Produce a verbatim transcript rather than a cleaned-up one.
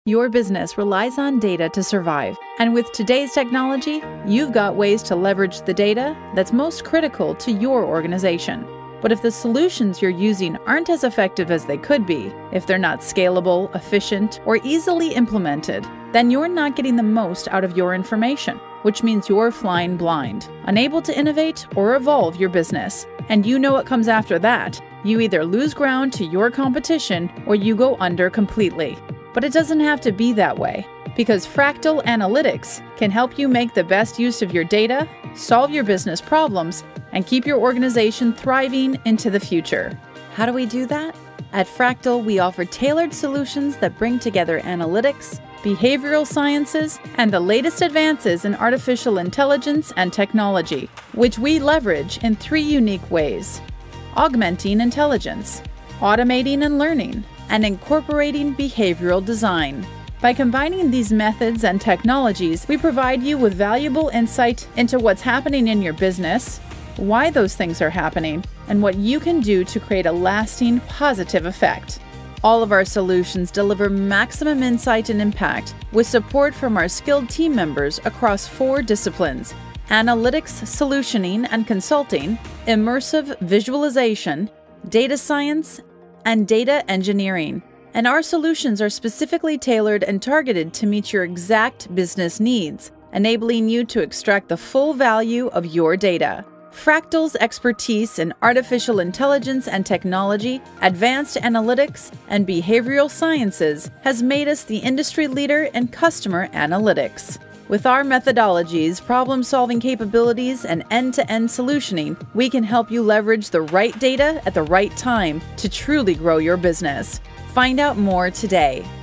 Your business relies on data to survive, and with today's technology, you've got ways to leverage the data that's most critical to your organization. But if the solutions you're using aren't as effective as they could be, if they're not scalable, efficient, or easily implemented, then you're not getting the most out of your information, which means you're flying blind, unable to innovate or evolve your business. And you know what comes after that. You either lose ground to your competition or you go under completely. But it doesn't have to be that way, because Fractal Analytics can help you make the best use of your data, solve your business problems, and keep your organization thriving into the future. How do we do that? At Fractal, we offer tailored solutions that bring together analytics, behavioral sciences, and the latest advances in artificial intelligence and technology, which we leverage in three unique ways: augmenting intelligence, automating and learning, and incorporating behavioral design. By combining these methods and technologies, we provide you with valuable insight into what's happening in your business, why those things are happening, and what you can do to create a lasting positive effect. All of our solutions deliver maximum insight and impact with support from our skilled team members across four disciplines: analytics, solutioning and consulting, immersive visualization, data science, and data engineering. And our solutions are specifically tailored and targeted to meet your exact business needs, enabling you to extract the full value of your data. Fractal's expertise in artificial intelligence and technology, advanced analytics, and behavioral sciences has made us the industry leader in customer analytics. With our methodologies, problem-solving capabilities, and end-to-end solutioning, we can help you leverage the right data at the right time to truly grow your business. Find out more today.